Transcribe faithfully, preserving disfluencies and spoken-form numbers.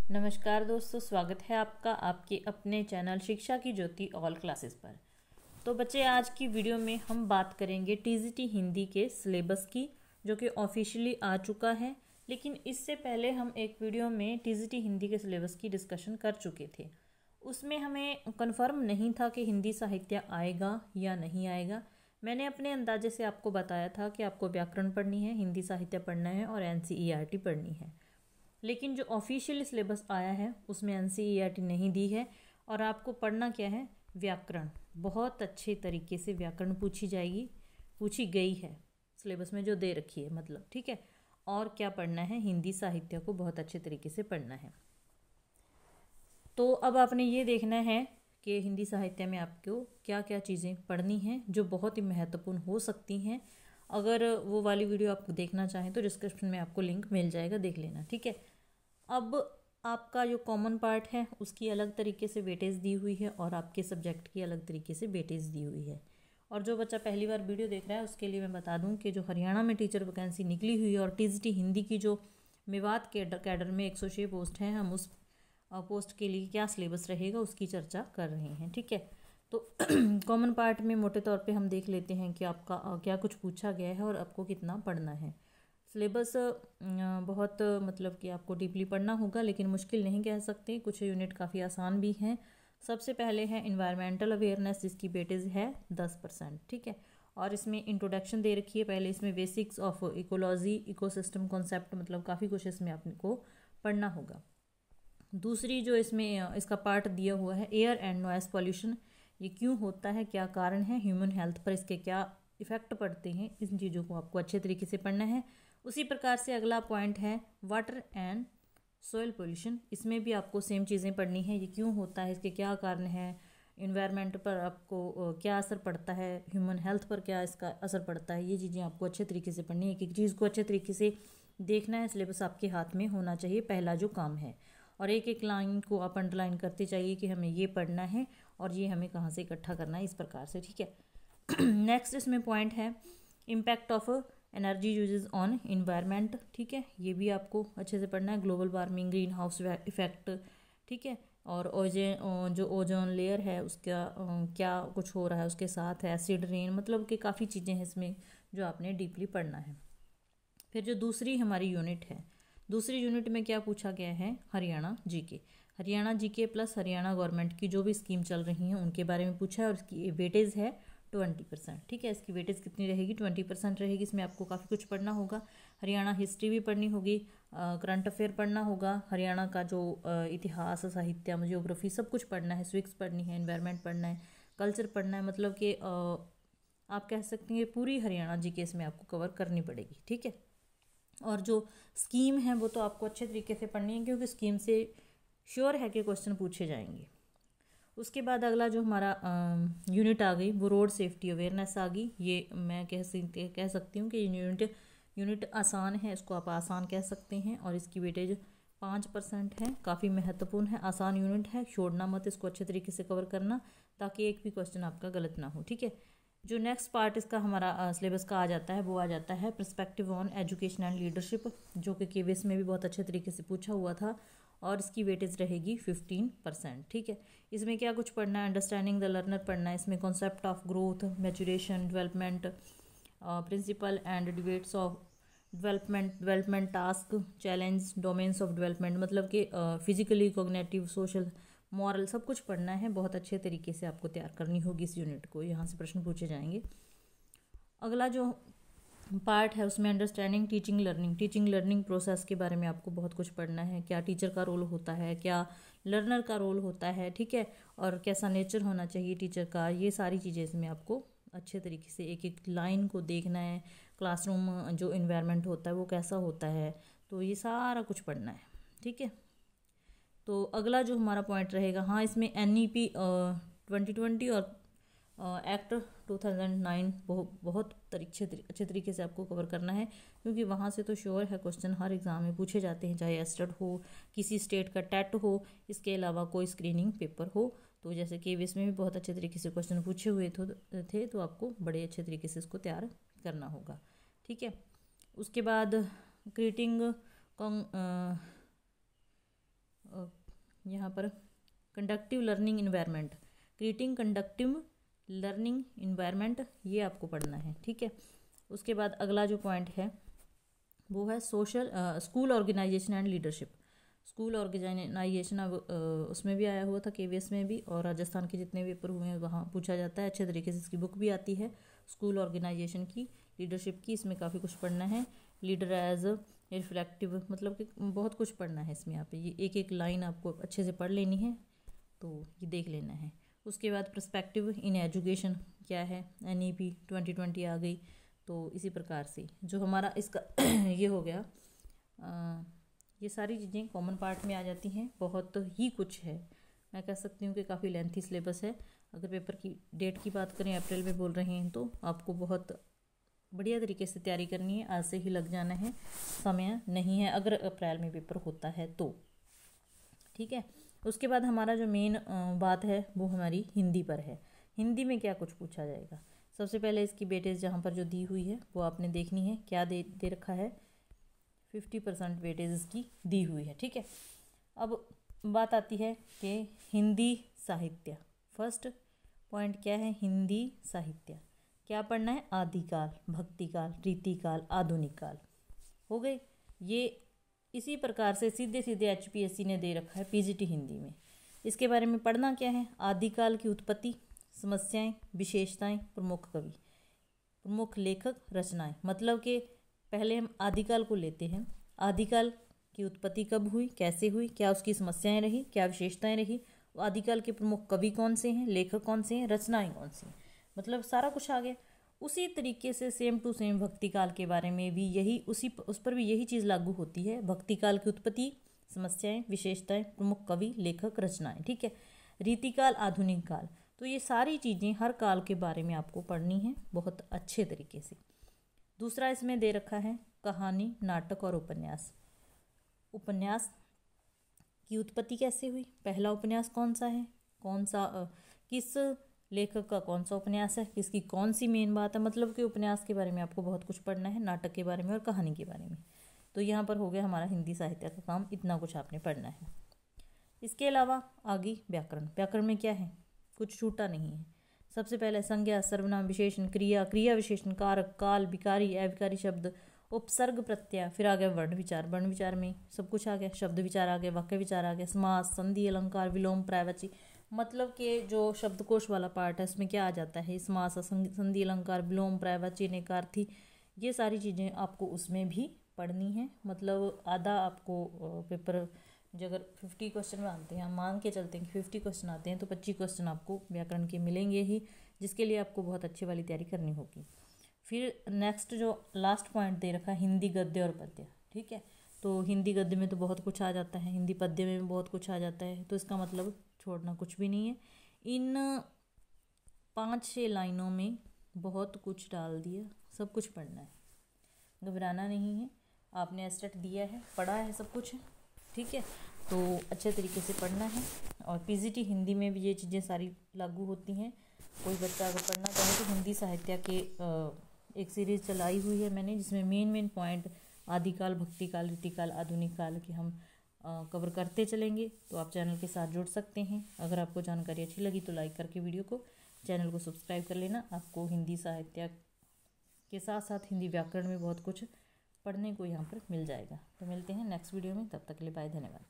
नमस्कार दोस्तों, स्वागत है आपका आपके अपने चैनल शिक्षा की ज्योति ऑल क्लासेस पर। तो बच्चे, आज की वीडियो में हम बात करेंगे टीजीटी हिंदी के सिलेबस की, जो कि ऑफिशियली आ चुका है। लेकिन इससे पहले हम एक वीडियो में टीजीटी हिंदी के सिलेबस की डिस्कशन कर चुके थे। उसमें हमें कंफर्म नहीं था कि हिंदी साहित्य आएगा या नहीं आएगा। मैंने अपने अंदाजे से आपको बताया था कि आपको व्याकरण पढ़नी है, हिंदी साहित्य पढ़ना है और एनसीईआरटी पढ़नी है। लेकिन जो ऑफिशियल सिलेबस आया है उसमें एनसीईआरटी नहीं दी है और आपको पढ़ना क्या है, व्याकरण। बहुत अच्छे तरीके से व्याकरण पूछी जाएगी, पूछी गई है सिलेबस में जो दे रखी है, मतलब ठीक है। और क्या पढ़ना है, हिंदी साहित्य को बहुत अच्छे तरीके से पढ़ना है। तो अब आपने ये देखना है कि हिंदी साहित्य में आपको क्या क्या चीज़ें पढ़नी हैं जो बहुत ही महत्वपूर्ण हो सकती हैं। अगर वो वाली वीडियो आप देखना चाहें तो डिस्क्रिप्शन में आपको लिंक मिल जाएगा, देख लेना, ठीक है। अब आपका जो कॉमन पार्ट है उसकी अलग तरीके से वेटेज दी हुई है और आपके सब्जेक्ट की अलग तरीके से वेटेज दी हुई है। और जो बच्चा पहली बार वीडियो देख रहा है उसके लिए मैं बता दूं कि जो हरियाणा में टीचर वैकेंसी निकली हुई है और टीजीटी हिंदी की जो मेवात के कैडर में एक सौ छः पोस्ट हैं, हम उस पोस्ट के लिए क्या सिलेबस रहेगा उसकी चर्चा कर रहे हैं, ठीक है। तो कॉमन पार्ट में मोटे तौर पे हम देख लेते हैं कि आपका क्या कुछ पूछा गया है और आपको कितना पढ़ना है। सिलेबस बहुत मतलब कि आपको डीपली पढ़ना होगा, लेकिन मुश्किल नहीं कह सकते। कुछ यूनिट काफ़ी आसान भी हैं। सबसे पहले है इन्वायरमेंटल अवेयरनेस, जिसकी वेटेज है दस परसेंट, ठीक है। और इसमें इंट्रोडक्शन दे रखी है, पहले इसमें basics of ecology, ecosystem concept, मतलब काफ़ी कुछ इसमें आपको पढ़ना होगा। दूसरी जो इसमें इसका पार्ट दिया हुआ है, एयर एंड नॉइस पॉल्यूशन, ये क्यों होता है, क्या कारण है, ह्यूमन हेल्थ पर इसके क्या इफ़ेक्ट पड़ते हैं, इन चीज़ों को आपको अच्छे तरीके से पढ़ना है। उसी प्रकार से अगला पॉइंट है वाटर एंड सॉइल पोल्यूशन। इसमें भी आपको सेम चीज़ें पढ़नी है, ये क्यों होता है, इसके क्या कारण है, इन्वायरमेंट पर आपको क्या असर पड़ता है, ह्यूमन हेल्थ पर क्या इसका असर पड़ता है, ये चीज़ें आपको अच्छे तरीके से पढ़नी है। एक एक चीज़ को अच्छे तरीके से देखना है। सिलेबस आपके हाथ में होना चाहिए, पहला जो काम है। और एक एक लाइन को आप अंडरलाइन करते चाहिए कि हमें ये पढ़ना है और ये हमें कहाँ से इकट्ठा करना है, इस प्रकार से, ठीक है। नेक्स्ट इसमें पॉइंट है impact of energy uses on environment, ठीक है। ये भी आपको अच्छे से पढ़ना है। Global warming, green house effect, ठीक है। और ओजोन, जो ओजोन लेयर है उसका क्या कुछ हो रहा है उसके साथ, एसिड रेन, मतलब कि काफ़ी चीज़ें हैं इसमें जो आपने डीपली पढ़ना है। फिर जो दूसरी हमारी यूनिट है, दूसरी यूनिट में क्या पूछा गया है, Haryana GK. Haryana GK plus Haryana government की जो भी स्कीम चल रही हैं उनके बारे में पूछा है और इसकी वेटेज है ट्वेंटी परसेंट, ठीक है। इसकी वेटेज कितनी रहेगी, ट्वेंटी परसेंट रहेगी। इसमें आपको काफ़ी कुछ पढ़ना होगा। हरियाणा हिस्ट्री भी पढ़नी होगी, करंट अफेयर पढ़ना होगा, हरियाणा का जो इतिहास, साहित्य, जियोग्राफी, सब कुछ पढ़ना है। स्विक्स पढ़नी है, एनवायरनमेंट पढ़ना है, कल्चर पढ़ना है, मतलब कि आप कह सकते हैं पूरी हरियाणा जीके इसमें आपको कवर करनी पड़ेगी, ठीक है। और जो स्कीम है वो तो आपको अच्छे तरीके से पढ़नी है, क्योंकि स्कीम से श्योर है कि क्वेश्चन पूछे जाएंगे। उसके बाद अगला जो हमारा यूनिट आ गई वो रोड सेफ्टी अवेयरनेस आ गई। ये मैं कह सकती कह सकती हूँ कि यूनिट यूनिट आसान है, इसको आप आसान कह सकते हैं। और इसकी वेटेज पाँच परसेंट है, काफ़ी महत्वपूर्ण है, आसान यूनिट है। छोड़ना मत, इसको अच्छे तरीके से कवर करना ताकि एक भी क्वेश्चन आपका गलत ना हो, ठीक है। जो नेक्स्ट पार्ट इसका हमारा सिलेबस का आ जाता है वो आ जाता है perspective on education and leadership, जो कि केवीएस में भी बहुत अच्छे तरीके से पूछा हुआ था और इसकी वेटेज रहेगी फिफ्टीन परसेंट, ठीक है। इसमें क्या कुछ पढ़ना है, अंडरस्टैंडिंग द लर्नर पढ़ना है। इसमें concept of growth, maturation, development, principle and debates of development, development task, challenge, domains of development, मतलब कि फिजिकली, कॉग्निटिव, सोशल, मॉरल, सब कुछ पढ़ना है। बहुत अच्छे तरीके से आपको तैयार करनी होगी इस यूनिट को, यहाँ से प्रश्न पूछे जाएंगे। अगला जो पार्ट है उसमें understanding teaching learning, teaching learning process के बारे में आपको बहुत कुछ पढ़ना है। क्या टीचर का रोल होता है, क्या लर्नर का रोल होता है, ठीक है। और कैसा नेचर होना चाहिए टीचर का, ये सारी चीज़ें इसमें आपको अच्छे तरीके से एक एक लाइन को देखना है। क्लासरूम जो इन्वायरमेंट होता है वो कैसा होता है, तो ये सारा कुछ पढ़ना है, ठीक है। तो अगला जो हमारा पॉइंट रहेगा, हाँ, इसमें N E P twenty twenty और एक्ट टू थाउजेंड नाइन बहुत बहुत अच्छे अच्छे तरीके से आपको कवर करना है, क्योंकि वहाँ से तो श्योर है क्वेश्चन हर एग्ज़ाम में पूछे जाते हैं, चाहे एस्टेट हो, किसी स्टेट का टेट हो, इसके अलावा कोई स्क्रीनिंग पेपर हो। तो जैसे केवीएस में भी बहुत अच्छे तरीके से क्वेश्चन पूछे हुए थे, तो आपको बड़े अच्छे तरीके से इसको तैयार करना होगा, ठीक है। उसके बाद क्रिएटिंग यहाँ पर conductive learning environment, creating conductive learning environment, ये आपको पढ़ना है, ठीक है। उसके बाद अगला जो पॉइंट है वो है social school organisation and leadership. School organisation अब उसमें भी आया हुआ था, केवीएस में भी, और राजस्थान के जितने भी पेपर हुए हैं वहाँ पूछा जाता है अच्छे तरीके से। इसकी बुक भी आती है स्कूल ऑर्गेनाइजेशन की, लीडरशिप की, इसमें काफ़ी कुछ पढ़ना है। लीडर एज रिफ्लेक्टिव, मतलब कि बहुत कुछ पढ़ना है इसमें। आप ये एक एक लाइन आपको अच्छे से पढ़ लेनी है, तो ये देख लेना है। उसके बाद पर्सपेक्टिव इन एजुकेशन क्या है, N E P twenty twenty आ गई, तो इसी प्रकार से जो हमारा इसका ये हो गया, आ, ये सारी चीज़ें कॉमन पार्ट में आ जाती हैं। बहुत ही कुछ है, मैं कह सकती हूँ कि काफ़ी लेंथी सिलेबस है। अगर पेपर की डेट की बात करें, अप्रैल में बोल रहे हैं, तो आपको बहुत बढ़िया तरीके से तैयारी करनी है, आज से ही लग जाना है, समय नहीं है अगर अप्रैल में पेपर होता है तो, ठीक है। उसके बाद हमारा जो मेन बात है वो हमारी हिंदी पर है। हिंदी में क्या कुछ पूछा जाएगा, सबसे पहले इसकी वेटेज जहाँ पर जो दी हुई है वो आपने देखनी है। क्या दे दे रखा है, फिफ्टी परसेंट वेटेज इसकी दी हुई है, ठीक है। अब बात आती है कि हिंदी साहित्य, फर्स्ट पॉइंट क्या है, हिंदी साहित्य क्या पढ़ना है, आदिकाल, भक्तिकाल, रीतिकाल, आधुनिक काल, हो गए ये। इसी प्रकार से सीधे सीधे एचपीएससी ने दे रखा है पीजीटी हिंदी में। इसके बारे में पढ़ना क्या है, आदिकाल की उत्पत्ति, समस्याएं, विशेषताएं, प्रमुख कवि, प्रमुख लेखक, रचनाएं। मतलब कि पहले हम आदिकाल को लेते हैं, आदिकाल की उत्पत्ति कब हुई, कैसे हुई, क्या उसकी समस्याएं रही, क्या विशेषताएं रही, आदिकाल के प्रमुख कवि कौन से हैं, लेखक कौन से हैं, रचनाएं कौन सी हैं, मतलब सारा कुछ आ गया। उसी तरीके से सेम टू सेम भक्तिकाल के बारे में भी यही उसी उस पर भी यही चीज़ लागू होती है। भक्तिकाल की उत्पत्ति, समस्याएं, विशेषताएं, प्रमुख कवि, लेखक, रचनाएं, ठीक है। रीतिकाल, आधुनिक काल, तो ये सारी चीज़ें हर काल के बारे में आपको पढ़नी है बहुत अच्छे तरीके से। दूसरा इसमें दे रखा है कहानी, नाटक और उपन्यास। उपन्यास की उत्पत्ति कैसे हुई, पहला उपन्यास कौन सा है, कौन सा आ, किस लेखक का कौन सा उपन्यास है, किसकी कौन सी मेन बात है, मतलब कि उपन्यास के बारे में आपको बहुत कुछ पढ़ना है, नाटक के बारे में और कहानी के बारे में। तो यहाँ पर हो गया हमारा हिंदी साहित्य का काम, इतना कुछ आपने पढ़ना है। इसके अलावा आगे व्याकरण, व्याकरण में क्या है, कुछ छूटा नहीं है। सबसे पहले संज्ञा, सर्वनाम, विशेषण, क्रिया, क्रिया विशेषण, कारक, काल, विकारी, अविकारी शब्द, उपसर्ग, प्रत्यय, फिर आ गया वर्ण विचार। वर्ण विचार में सब कुछ आ गया, शब्द विचार आ गया, वाक्य विचार आ गया, समास, संधि, अलंकार, विलोम, पर्यायवाची, मतलब कि जो शब्दकोश वाला पार्ट है उसमें क्या आ जाता है, समास, संधि, अलंकार, विलोम, पर्यायवाची, नेकार्थी, ये सारी चीज़ें आपको उसमें भी पढ़नी है। मतलब आधा आपको पेपर जो अगर फिफ्टी क्वेश्चन में आते हैं, हम मान के चलते हैं कि फिफ्टी क्वेश्चन आते हैं, तो पच्चीस क्वेश्चन आपको व्याकरण के मिलेंगे ही, जिसके लिए आपको बहुत अच्छी वाली तैयारी करनी होगी। फिर नेक्स्ट जो लास्ट पॉइंट दे रखा है, हिंदी गद्य और पद्य, ठीक है। तो हिंदी गद्य में तो बहुत कुछ आ जाता है, हिंदी पद्य में भी बहुत कुछ आ जाता है, तो इसका मतलब छोड़ना कुछ भी नहीं है। इन पाँच छः लाइनों में बहुत कुछ डाल दिया, सब कुछ पढ़ना है, घबराना नहीं है। आपने एस्टेट दिया है, पढ़ा है, सब कुछ है, ठीक है। तो अच्छे तरीके से पढ़ना है। और पीजीटी हिंदी में भी ये चीज़ें सारी लागू होती हैं। कोई बच्चा अगर पढ़ना चाहे तो हिंदी साहित्य के एक सीरीज़ चलाई हुई है मैंने, जिसमें मेन मेन पॉइंट आदिकाल, भक्तिकाल, रीतिकाल, आधुनिक काल के हम कवर करते चलेंगे। तो आप चैनल के साथ जुड़ सकते हैं। अगर आपको जानकारी अच्छी लगी तो लाइक करके वीडियो को, चैनल को सब्सक्राइब कर लेना। आपको हिंदी साहित्य के साथ साथ हिंदी व्याकरण में बहुत कुछ पढ़ने को यहाँ पर मिल जाएगा। तो मिलते हैं नेक्स्ट वीडियो में, तब तक के लिए बाय, धन्यवाद।